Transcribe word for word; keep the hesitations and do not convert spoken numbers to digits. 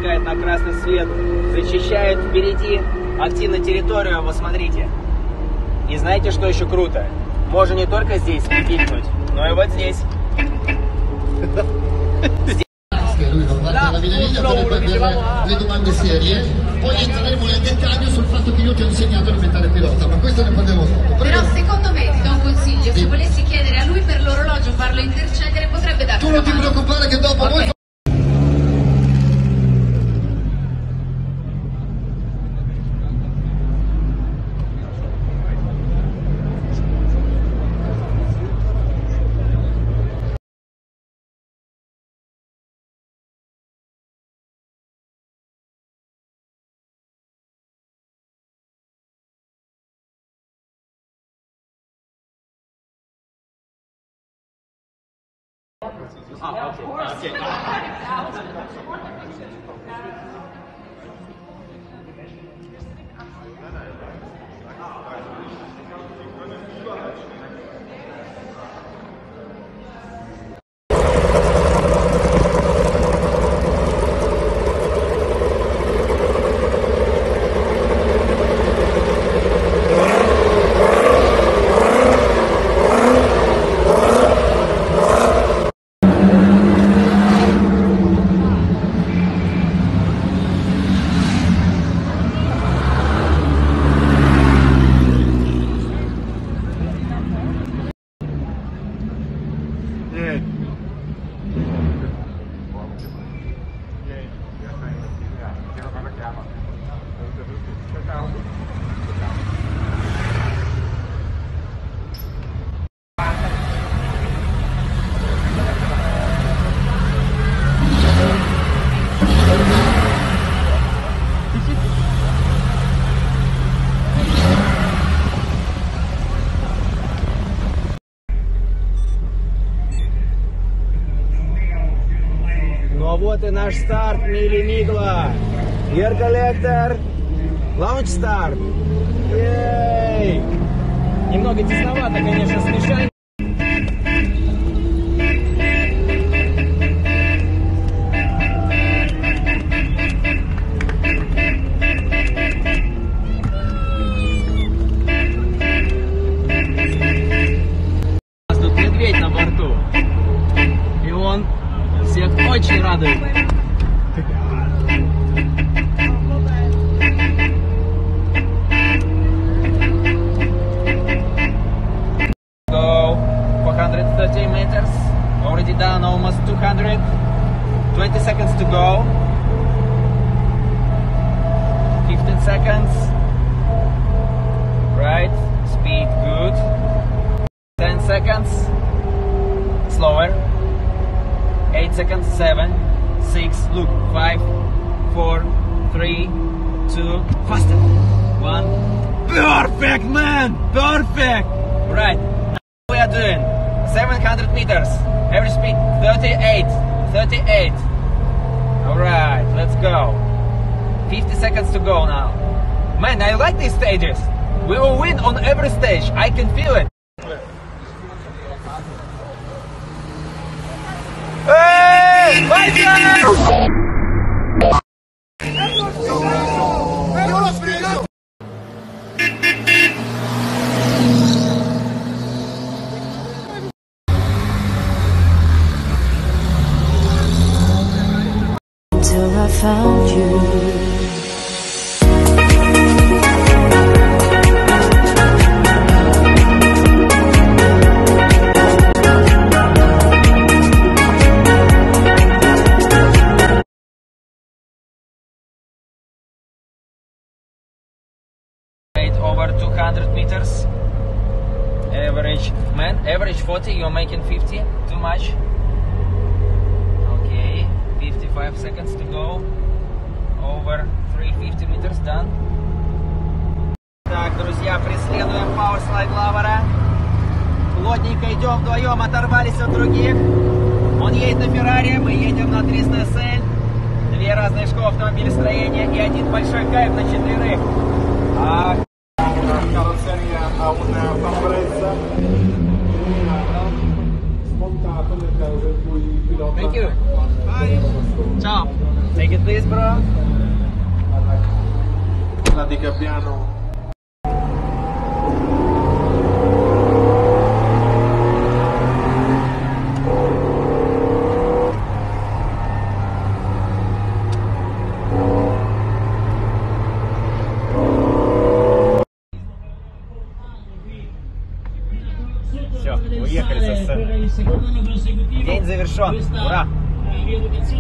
пропускает на красный свет, зачищает впереди, активно территорию, вы смотрите. И знаете, что еще круто? Можно не только здесь пикнуть, но и вот здесь. La meraviglia per le domande serie, poi entreremo nel dettaglio sul fatto che io ti ho insegnato a diventare pilota, ma questo ne parliamo dopo. Però secondo me ti do un consiglio, se volessi chiedere a lui per l'orologio, farlo intercedere, potrebbe darti Tu non ti preoccupare che dopo voi... Ah, okay. Okay. Вот и наш старт, Мили Мигла. Air Collector. Launch Start. Ей! Немного тесновато, конечно, смешать. У нас тут медведь на борту. И он всех очень радует. Go four hundred thirty meters. Already done almost two hundred. twenty seconds to go. fifteen seconds. Right. Speed good. ten seconds. Slower. eight seconds, seven, six, look, five, four, three, two, faster, one, perfect, man, perfect, right, now we are doing seven hundred meters, average speed, thirty-eight, thirty-eight, alright, let's go, fifty seconds to go now, man, I like these stages, we will win on every stage, I can feel it. Hey! Vai, Until I found you. Over two hundred meters, average, man, average forty, you're making fifty, too much. Okay, fifty-five seconds to go, over three hundred fifty meters, done. Так, друзья, преследуем Powerslide Lover. Плотненько идем вдвоем, оторвались от других. Он едет на Феррари, мы едем на триста эс эл. Две разные школы автомобилестроения и один большой кайф на четверых. А carrozzeria ha una vaporezza smontato nel caso in cui il pilota. Thank you. Bye. Ciao. Take it please, bro. La dica piano. Все, уехали с СССР. День завершен. Ура!